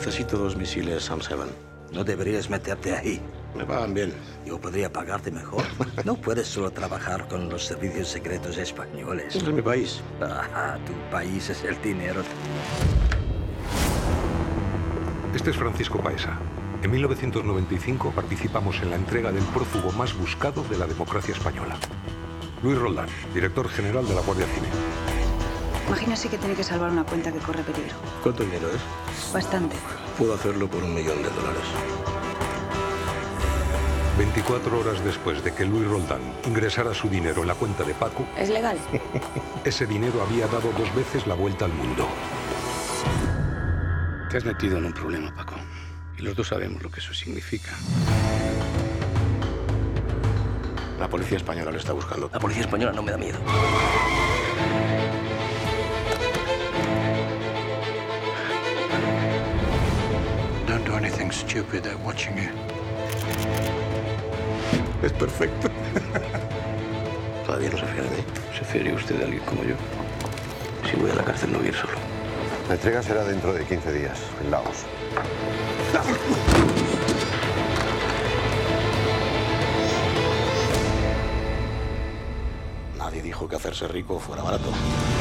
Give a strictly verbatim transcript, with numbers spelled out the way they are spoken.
Necesito dos misiles SAM siete. No deberías meterte ahí. Me pagan bien. Yo podría pagarte mejor. No puedes solo trabajar con los servicios secretos españoles. Este es mi país. Ah, tu país es el dinero. Este es Francisco Paesa. En mil novecientos noventa y cinco participamos en la entrega del prófugo más buscado de la democracia española. Luis Roldán, director general de la Guardia Civil. Imagínese que tiene que salvar una cuenta que corre peligro. ¿Cuánto dinero es? Bastante. Puedo hacerlo por un millón de dólares. veinticuatro horas después de que Luis Roldán ingresara su dinero en la cuenta de Paco, ¿Es legal? ese dinero había dado dos veces la vuelta al mundo. Te has metido en un problema, Paco. Y los dos sabemos lo que eso significa. La policía española lo está buscando. La policía española no me da miedo. Don't do anything stupid, they're watching you. Es perfecto. Todavía no se fía de mí. ¿Se fiaría usted de alguien como yo? Si voy a la cárcel no voy a ir solo. La entrega será dentro de quince días, en Laos. Nadie dijo que hacerse rico fuera barato.